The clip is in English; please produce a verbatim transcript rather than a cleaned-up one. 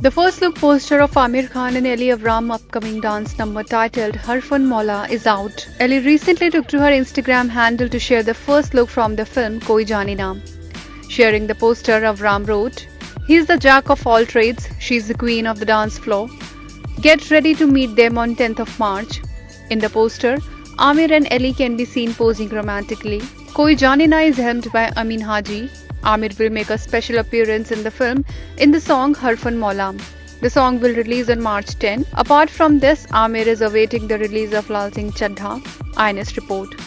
The first look poster of Aamir Khan and Ellie Avram upcoming dance number titled Harfan Maula is out. Ellie recently took to her Instagram handle to share the first look from the film Koi Jaane Na. Sharing the poster, Avram wrote, "He is the jack of all trades, she is the queen of the dance floor. Get ready to meet them on tenth of March." In the poster, Aamir and Ellie can be seen posing romantically. Koi Jaane Na is helmed by Amin Haji. Aamir will make a special appearance in the film in the song Harfan Maula. The song will release on March tenth. Apart from this, Aamir is awaiting the release of Laal Singh Chaddha, I N S report.